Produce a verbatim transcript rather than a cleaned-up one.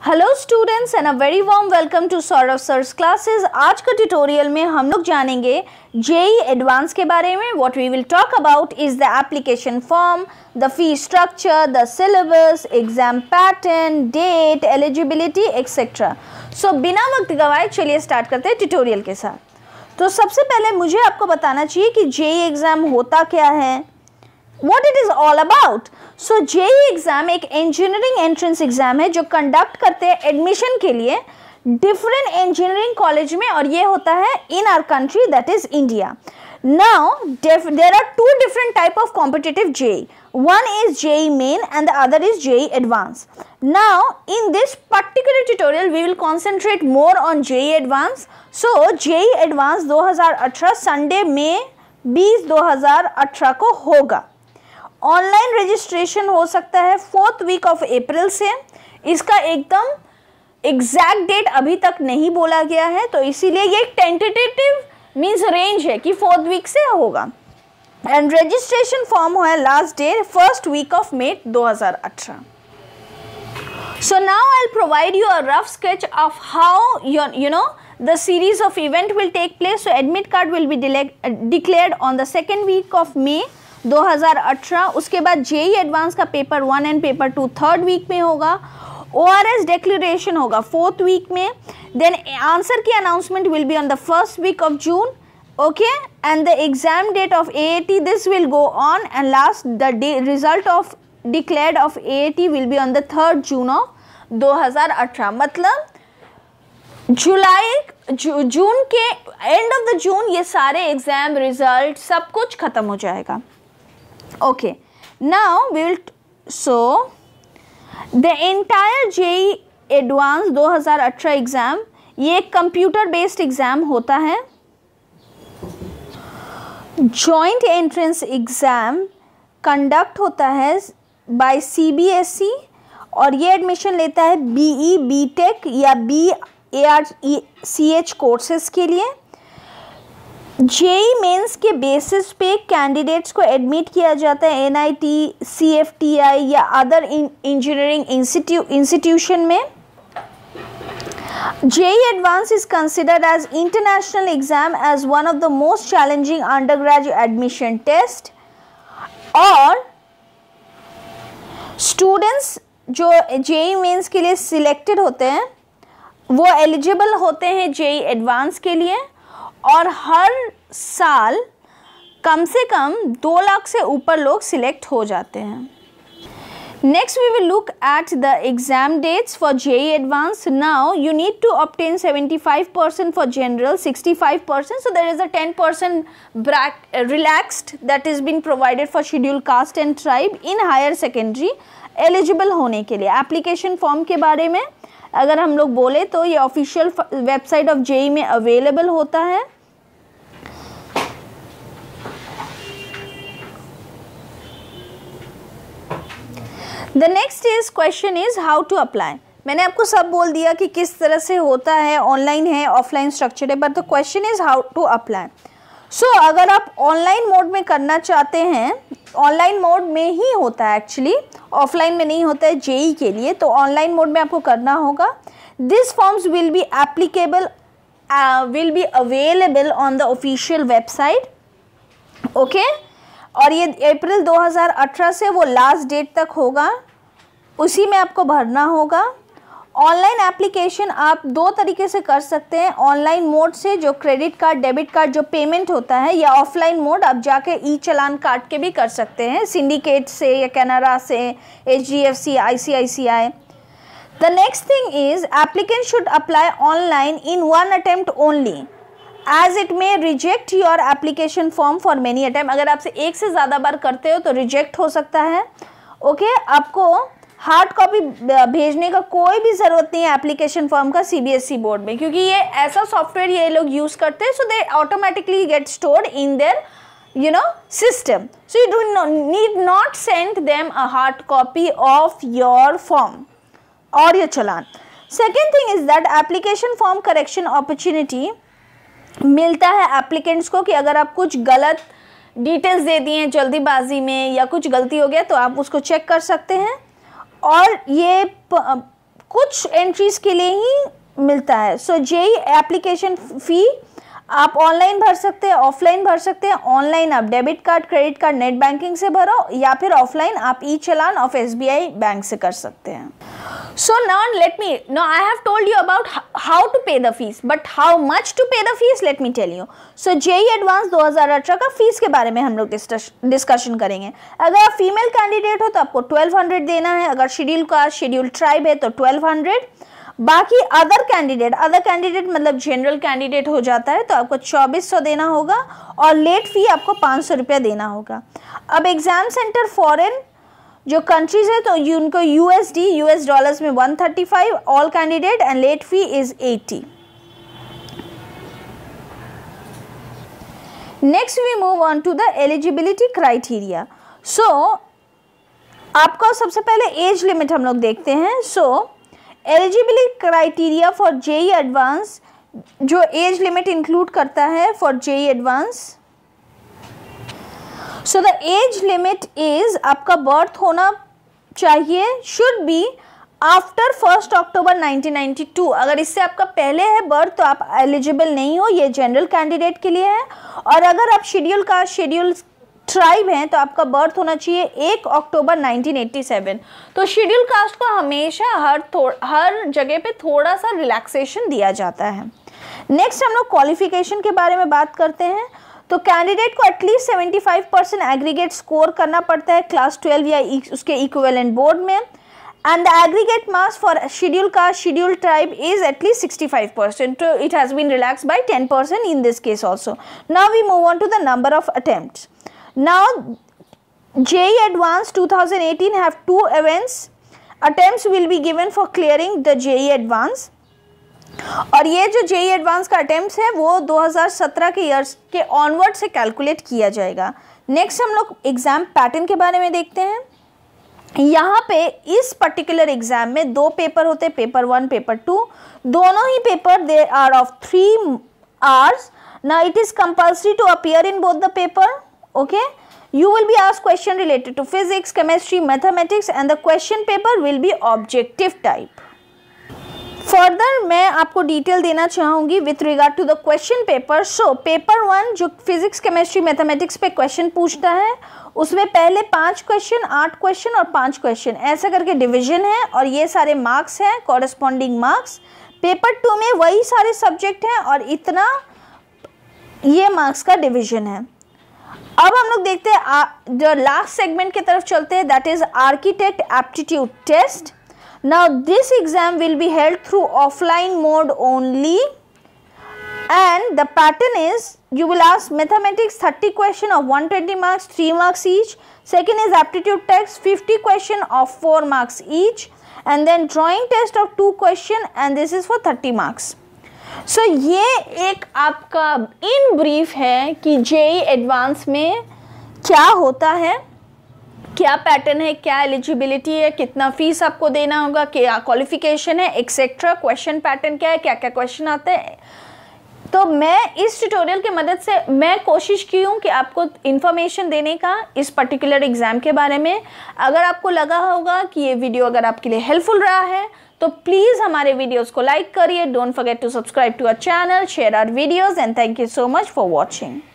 Hello students and a very warm welcome to Saurabh sir's classes. आज का tutorial में हम लोग जानेंगे जेई एडवांस के बारे में। What we will talk about is the application form, the fee structure, the syllabus, exam pattern, date, eligibility etcetera. So बिना वक्त गवाए चलिए स्टार्ट करते हैं ट्यूटोरियल के साथ। तो सबसे पहले मुझे आपको बताना चाहिए कि जेई एग्जाम होता क्या है, What it is all about. So JEE exam एक इंजीनियरिंग एंट्रेंस एग्जाम है जो कंडक्ट करते हैं एडमिशन के लिए डिफरेंट इंजीनियरिंग कॉलेज में, और ये होता है in our country that is India. Now there are two different type of competitive JEE. One is JEE Main and the other is JEE Advanced. Now in this particular tutorial we will concentrate more on JEE Advanced. So JEE Advanced दो हज़ार अठारह Sunday में बीस दो हज़ार अठारह को होगा। ऑनलाइन रजिस्ट्रेशन हो सकता है फोर्थ वीक ऑफ अप्रैल से। इसका एकदम एग्जैक्ट डेट अभी तक नहीं बोला गया है, तो इसीलिए ये एक टेंटेटिव मींस रेंज है कि फोर्थ वीक से होगा। एंड रजिस्ट्रेशन फॉर्म है last day first week of May दो हज़ार अठारह। So now I will provide you a rough sketch of how your you know the series of event will take place. So admit card will be declared on the second week of May दो हज़ार अठारह। उसके बाद JEE advance का paper one and paper two third week में होगा। ORS declaration होगा fourth week में। Then answer key announcement will be on the first week of June, okay, and the exam date of AAT this will go on, and last the result of declared of AAT will be on the third June of दो हज़ार अठारह। मतलब जुलाई जू, जून के end of the June ये सारे exam result सब कुछ खत्म हो जाएगा। Okay, now we will so the entire JEE advance दो हज़ार अठारह एग्जाम ये एक कंप्यूटर बेस्ड एग्जाम होता है। जॉइंट एंट्रेंस एग्जाम कंडक्ट होता है बाय सीबीएसई, और ये एडमिशन लेता है बीई, बीटेक या बी एआरसीएच कोर्सेज के लिए। जेई मेंस के बेसिस पे कैंडिडेट्स को एडमिट किया जाता है एनआईटी, सीएफटीआई या अदर इंजीनियरिंग इंस्टीट्यूशन में। JEE advance is considered as international exam as one of the most challenging undergraduate admission test, और स्टूडेंट्स जो जेई मेंस के लिए सिलेक्टेड होते हैं वो एलिजिबल होते हैं जेई एडवांस के लिए, और हर साल कम से कम दो लाख से ऊपर लोग सिलेक्ट हो जाते हैं। Next we will look at the exam dates for JEE advance. Now you need to obtain seventy five percent for general, sixty five percent, so there is a ten percent relaxed that is been provided for schedule caste and tribe in higher secondary eligible होने के लिए। Application form के बारे में अगर हम लोग बोले तो ये ऑफिशियल वेबसाइट ऑफ जेई में अवेलेबल होता है। The next is question is how to apply. मैंने आपको सब बोल दिया कि किस तरह से होता है, ऑनलाइन है, ऑफलाइन स्ट्रक्चर है, but the question is how to apply. So अगर आप ऑनलाइन मोड में करना चाहते हैं, ऑनलाइन मोड में ही होता है एक्चुअली, ऑफलाइन में नहीं होता है जेई के लिए, तो ऑनलाइन मोड में आपको करना होगा। This forms will be applicable will be available on the official website, okay, और ये अप्रैल दो हज़ार अठारह से वो लास्ट डेट तक होगा, उसी में आपको भरना होगा। ऑनलाइन एप्लीकेशन आप दो तरीके से कर सकते हैं, ऑनलाइन मोड से जो क्रेडिट कार्ड, डेबिट कार्ड जो पेमेंट होता है, या ऑफलाइन मोड आप जाके ई चालान काट के भी कर सकते हैं सिंडिकेट से या कैनरा से, HDFC, ICICI. The next thing is applicant should apply online in one attempt only as it may reject your application form for many attempt. अगर आपसे एक से ज़्यादा बार करते हो तो रिजेक्ट हो सकता है, ओके okay? आपको हार्ड कॉपी भेजने का कोई भी ज़रूरत नहीं है एप्लीकेशन फॉर्म का सीबीएसई बोर्ड में, क्योंकि ये ऐसा सॉफ्टवेयर ये लोग यूज़ करते हैं, so they automatically get stored in their you know system, so you do need not send them a hard copy of your form और your challan. Second thing is that application form correction opportunity मिलता है applicants को कि अगर आप कुछ गलत details दे दिए जल्दीबाजी में या कुछ गलती हो गया तो आप उसको चेक कर सकते हैं। और ये कुछ एंट्रीज के लिए ही मिलता है। सो जेई एप्लीकेशन फ़ी आप ऑनलाइन भर सकते हैं, ऑफलाइन भर सकते हैं। ऑनलाइन आप debit card, credit card, net banking से भरो, या फिर ऑफलाइन आप e challan of SBI bank से कर सकते हैं। So now let me, now I have told you about how to pay the fees, but how much to pay the fees, let me tell you. So J E E Advanced दो हज़ार अठारह का fees के बारे में हम लोग discussion करेंगे। अगर आप फीमेल कैंडिडेट हो तो आपको ट्वेल्व हंड्रेड देना है, अगर शेड्यूल कास्ट, शेड्यूल ट्राइब है तो ट्वेल्व हंड्रेड। बाकी अदर कैंडिडेट, अदर कैंडिडेट मतलब जनरल कैंडिडेट हो जाता है तो आपको चौबीस सौ देना होगा, और लेट फी आपको पाँच सौ रुपया देना होगा। अब एग्जाम सेंटर फॉरेन जो कंट्रीज है तो उनको यूएसडी, यूएस डॉलर्स में one thirty five all candidate, and late fee is eighty. Next we move on to the eligibility criteria. So आपको सबसे पहले एज लिमिट हम लोग देखते हैं। So eligibility criteria for JEE advance, जो एज लिमिट इंक्लूड करता है for JEE advance, so the age limit is आपका बर्थ होना चाहिए, should be after first October nineteen ninety two. अगर इससे आपका पहले है बर्थ तो आप एलिजिबल नहीं हो, ये जनरल कैंडिडेट के लिए है। और अगर आप शेड्यूल कास्ट, शेड्यूल ट्राइब हैं तो आपका बर्थ होना चाहिए एक अक्टूबर नाइनटीन एटी सेवन। तो शेड्यूल कास्ट को हमेशा हर हर जगह पे थोड़ा सा रिलैक्सेशन दिया जाता है। नेक्स्ट हम लोग क्वालिफिकेशन के बारे में बात करते हैं। तो कैंडिडेट को at least seventy five percent aggregate score करना पड़ता है क्लास ट्वेल्व या उसके इक्विवेलेंट बोर्ड में, and the aggregate marks for schedule caste, schedule tribe is at least sixty five percent. So it has been relaxed by ten percent in this case also. Now we move on to the number of attempts. Now J E E Advanced twenty eighteen have two events. Attempts will be given for clearing the J E E Advanced. और ये जो J E E Advanced का attempt है वो दो हज़ार सत्रह के ईयर्स के ऑनवर्ड से कैलकुलेट किया जाएगा। नेक्स्ट हम लोग एग्जाम पैटर्न के बारे में देखते हैं। यहाँ पे इस पर्टिकुलर एग्जाम में दो पेपर होते हैं, पेपर वन, पेपर टू। दोनों ही paper they are of three hours. Now it is compulsory to appear in both the paper. Okay, you will be asked question related to physics, chemistry, mathematics and the question paper will be objective type. Further मैं आपको detail देना चाहूँगी with regard to the question paper. So paper one जो physics, chemistry, mathematics पे question पूछता है उसमें पहले पांच क्वेश्चन, आठ क्वेश्चन और पांच क्वेश्चन ऐसा करके डिवीजन है और ये सारे मार्क्स हैं, कॉरेस्पॉन्डिंग मार्क्स. पेपर टू में वही सारे सब्जेक्ट हैं और इतना ये मार्क्स का डिवीजन है. अब हम लोग देखते हैं जो लास्ट सेगमेंट की तरफ चलते हैं, that is architect aptitude test. Now this exam will be held through offline mode only and the pattern is you will ask mathematics thirty question of one hundred twenty marks, three marks each. Second is aptitude test fifty question of four marks each, and then drawing test of two question and this is for thirty marks. So ये एक आपका in brief है कि J E E Advanced में क्या होता है, क्या पैटर्न है, क्या एलिजिबिलिटी है, कितना फीस आपको देना होगा, क्या क्वालिफिकेशन है, एक्सेट्रा. क्वेश्चन पैटर्न क्या है, क्या क्या क्वेश्चन आते हैं. तो मैं इस ट्यूटोरियल की मदद से मैं कोशिश की हूँ कि आपको इन्फॉर्मेशन देने का इस पर्टिकुलर एग्ज़ाम के बारे में. अगर आपको लगा होगा कि ये वीडियो अगर आपके लिए हेल्पफुल रहा है तो प्लीज़ हमारे वीडियोस को लाइक करिए. Don't forget to subscribe to our channel, share our videos and thank you so much for watching.